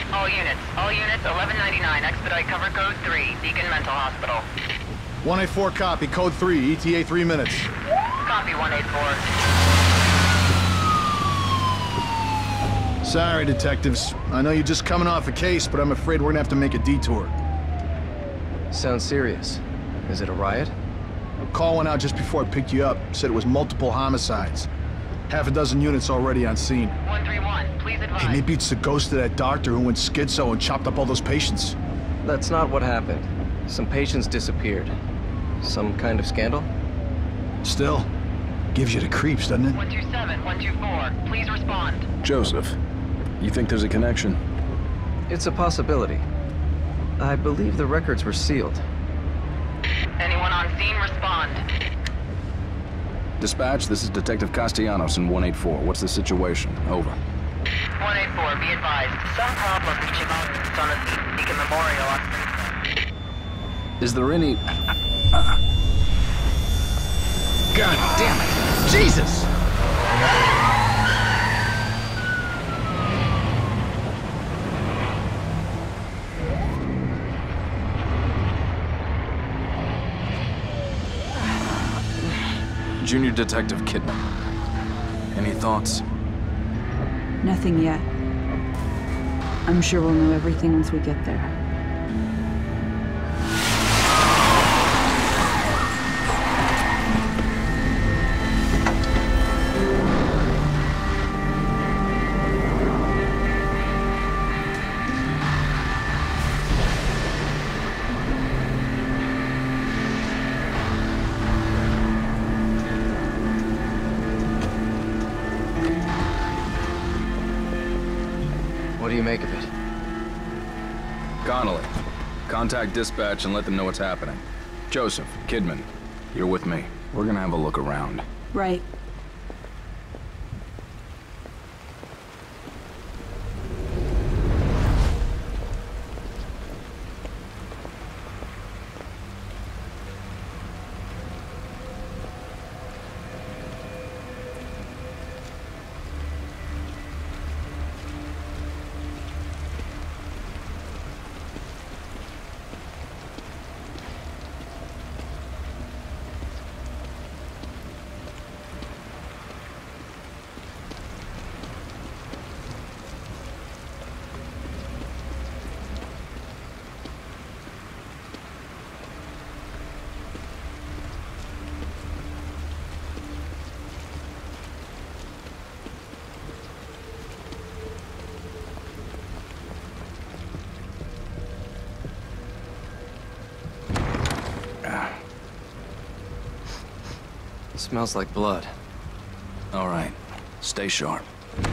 All units, 1199, expedite cover code 3, Beacon Mental Hospital. 184 copy, code 3, ETA 3 minutes. Copy 184. Sorry, detectives. I know you're just coming off a case, but I'm afraid we're gonna have to make a detour. Sounds serious. Is it a riot? A call went out just before I picked you up. Said it was multiple homicides. Half a dozen units already on scene. 131, please advise. Hey, maybe it's the ghost of that doctor who went schizo and chopped up all those patients. That's not what happened. Some patients disappeared. Some kind of scandal? Still, gives you the creeps, doesn't it? 127, 124, please respond. Joseph, you think there's a connection? It's a possibility. I believe the records were sealed. Anyone on scene, respond. Dispatch, this is Detective Castellanos in 184. What's the situation? Over. 184, be advised. Some problem reaching out on the Beacon Memorial on... Is there any... God damn it! Jesus! Junior Detective Kidman. Any thoughts? Nothing yet. I'm sure we'll know everything once we get there. What do you make of it? Connolly, contact dispatch and let them know what's happening. Joseph, Kidman, you're with me. We're gonna have a look around. Right. Smells like blood. All right, stay sharp.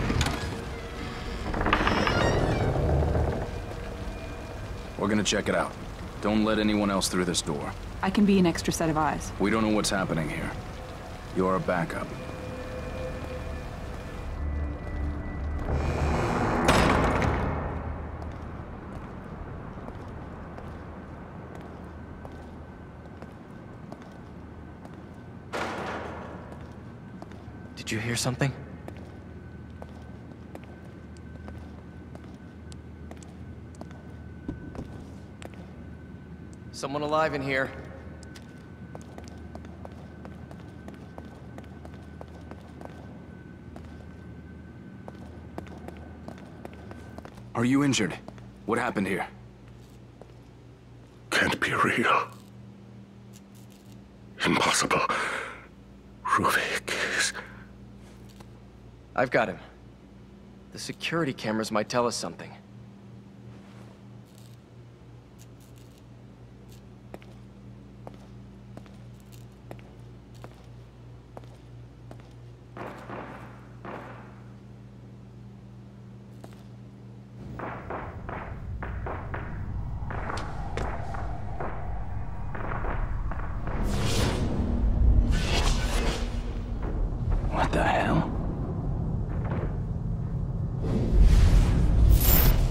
We're gonna check it out. Don't let anyone else through this door. I can be an extra set of eyes. We don't know what's happening here. You're a backup. Did you hear something? Someone alive in here. Are you injured? What happened here? Can't be real. Impossible. Ruvik is... I've got him. The security cameras might tell us something. What the hell?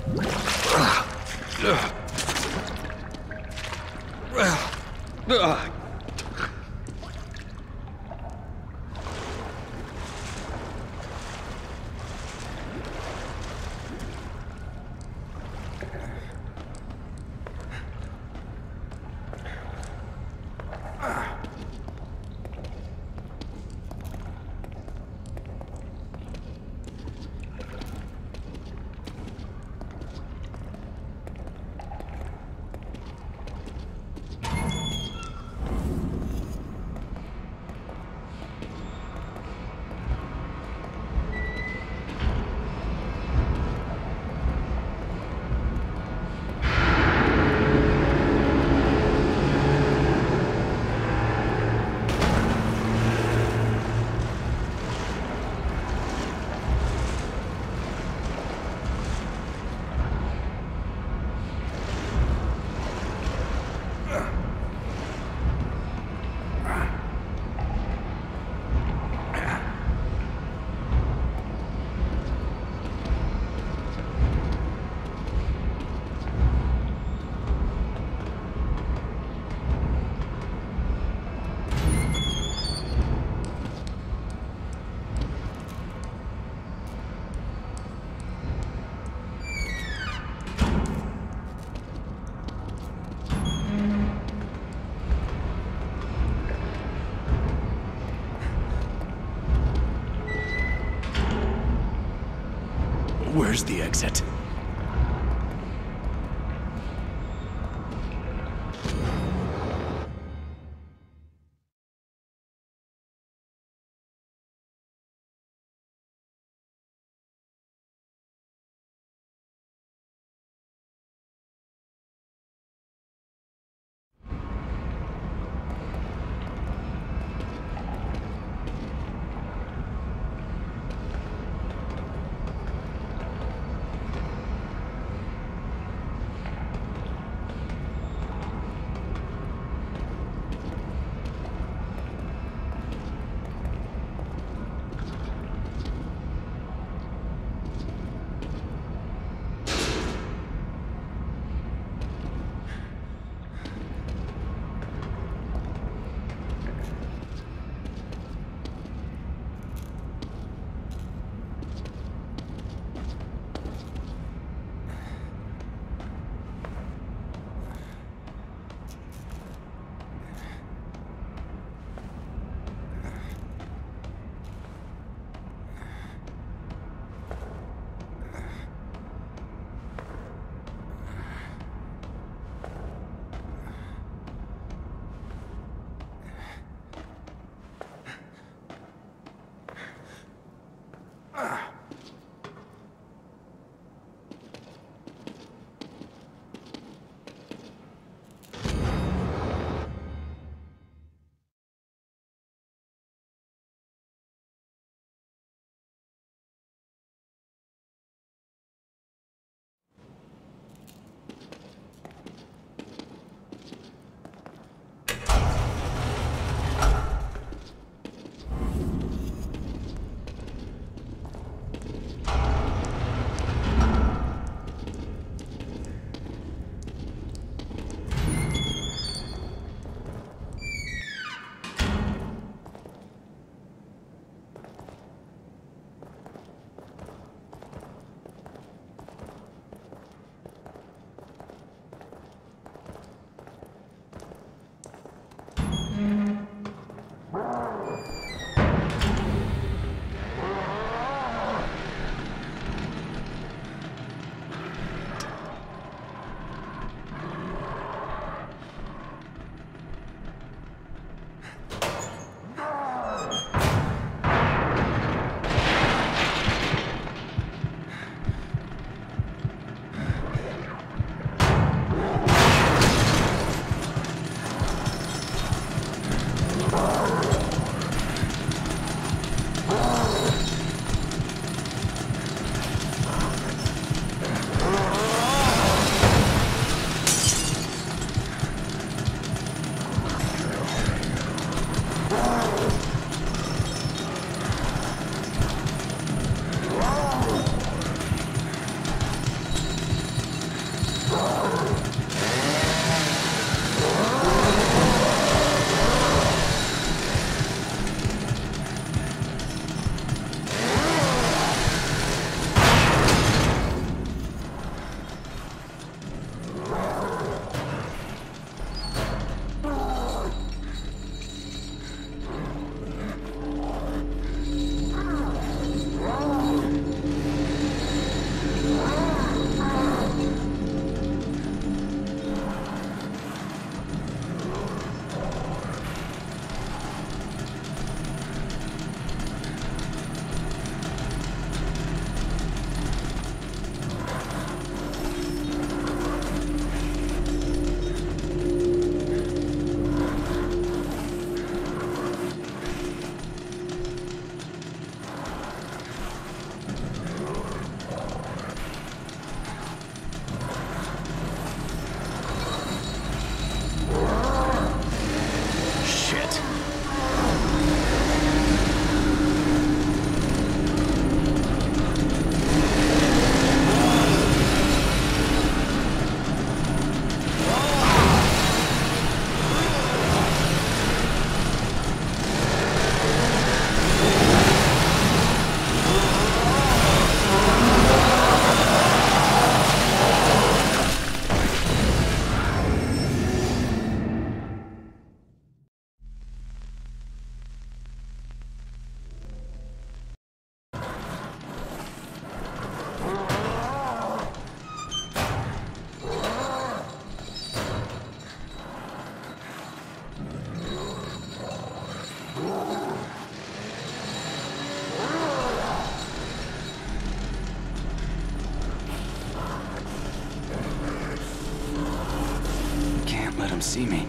Where's the exit? them see me.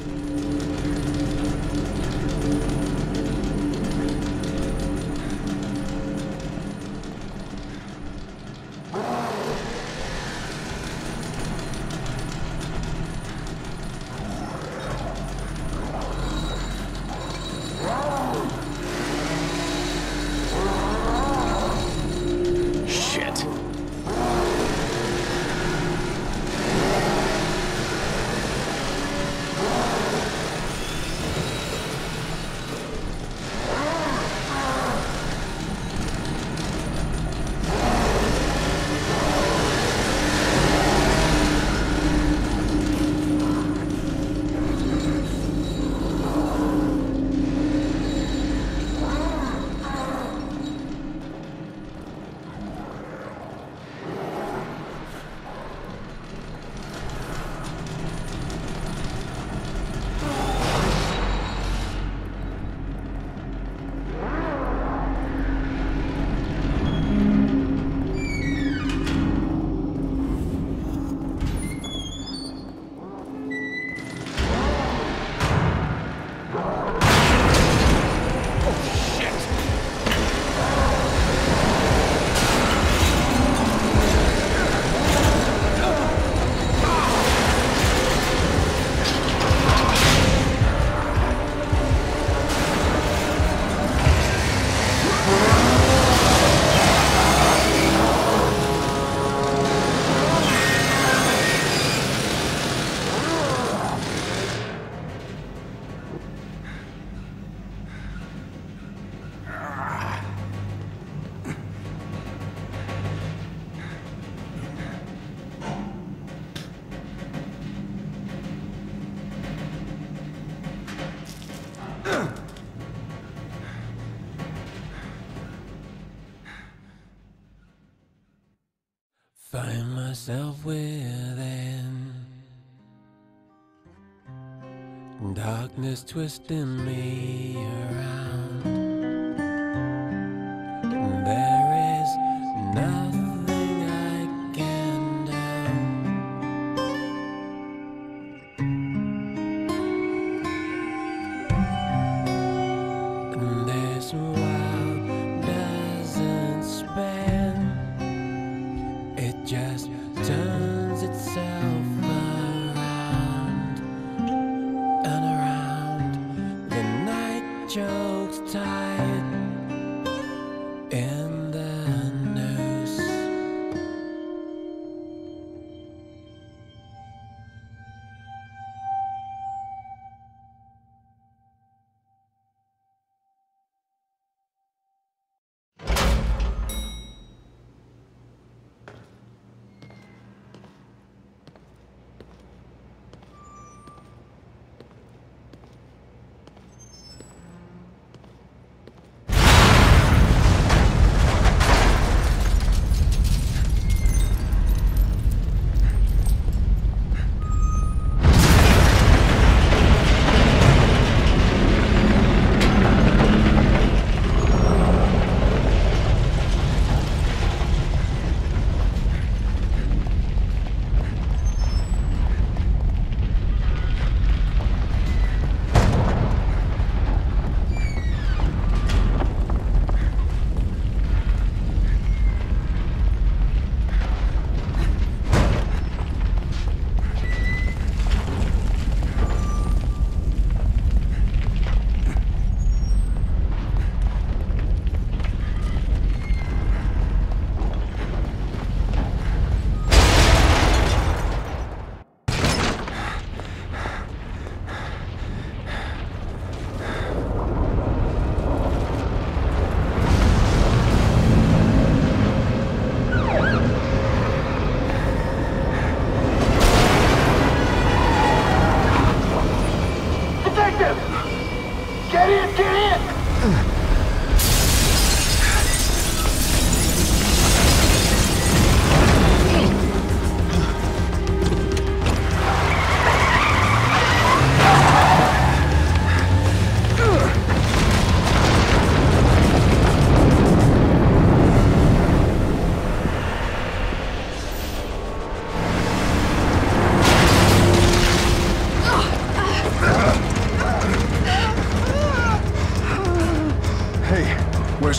Find myself within darkness twisting me around. There is nothing I can do. And this world doesn't spin. It just turns itself around and around. The night chokes time.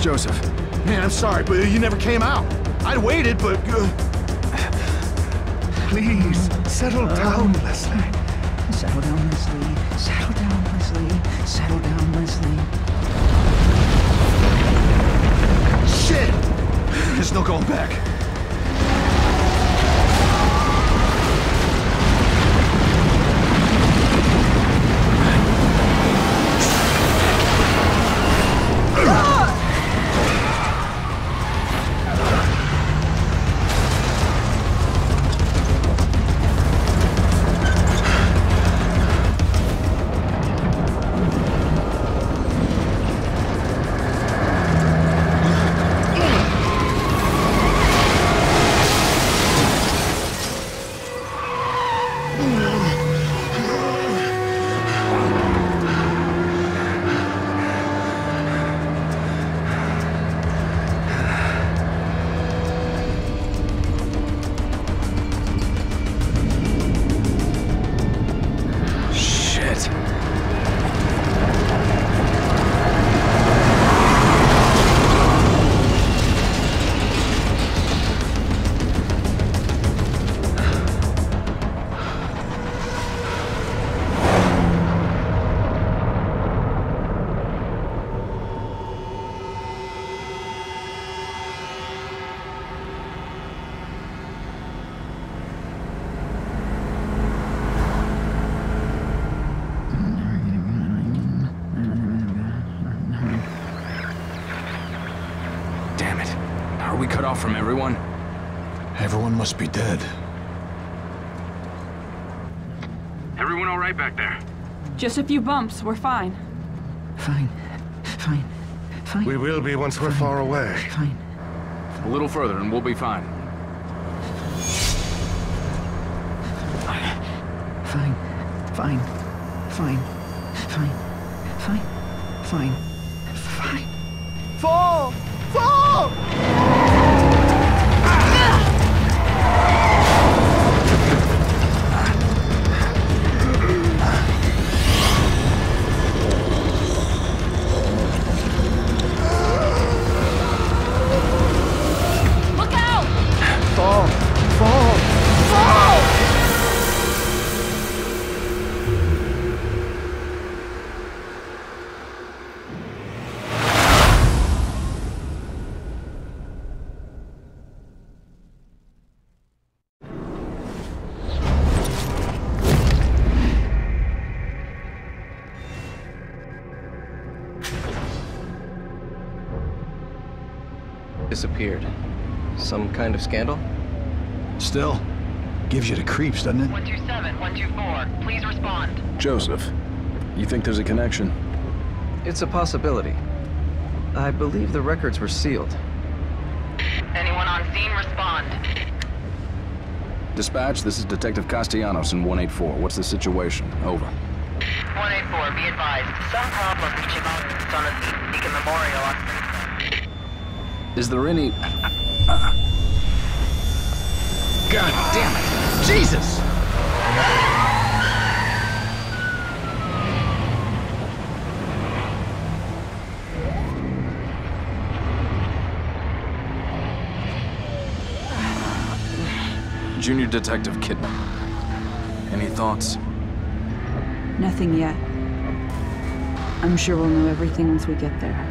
Joseph. Man, I'm sorry, but you never came out. I'd waited, but... Please, settle down, Leslie. Settle down, Leslie. Settle down, Leslie. Settle down, Leslie. Shit! There's no going back. Are we cut off from everyone? Everyone must be dead. Everyone all right back there? Just a few bumps. We're fine. Fine. We will be once we're far away. Fine. A little further and we'll be fine. Fine. Fall! Fall! Look out! Fall! Fall! Fall! Disappeared. Some kind of scandal? Still, gives you the creeps, doesn't it? 127, 124, please respond. Joseph, you think there's a connection? It's a possibility. I believe the records were sealed. Anyone on scene, respond. Dispatch, this is Detective Castellanos in 184. What's the situation? Over. 184, be advised. Some problem reaching out on a Beacon Memorial on... Is there any... God damn it! Jesus! Junior Detective Kidman. Any thoughts? Nothing yet. I'm sure we'll know everything once we get there.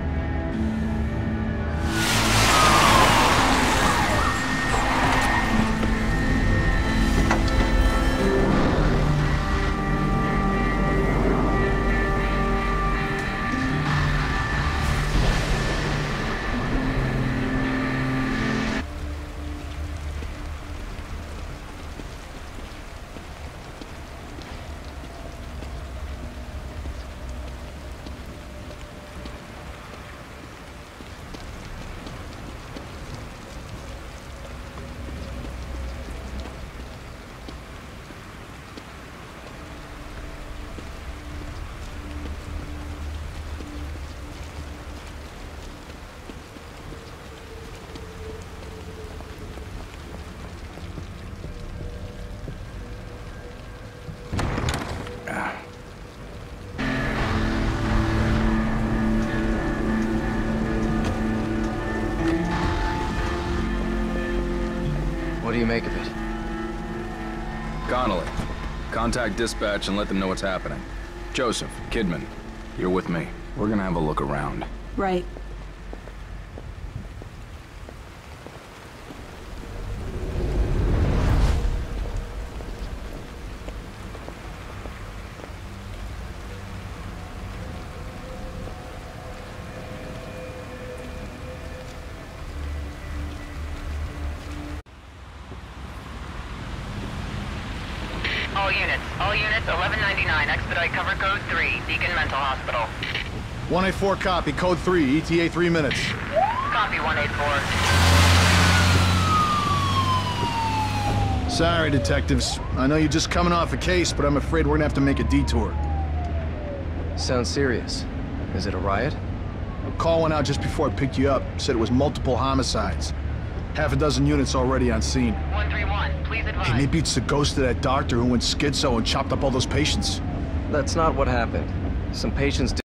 Connolly, contact dispatch and let them know what's happening. Joseph, Kidman, you're with me. We're gonna have a look around. Right. All units, 1199, expedite cover code 3, Beacon Mental Hospital. 184 copy, code 3, ETA 3 minutes. Copy 184. Sorry, detectives. I know you're just coming off a case, but I'm afraid we're gonna have to make a detour. Sounds serious. Is it a riot? A call went out just before I picked you up. Said it was multiple homicides. Half a dozen units already on scene. 131, please advise. Hey, maybe it's the ghost of that doctor who went schizo and chopped up all those patients. That's not what happened. Some patients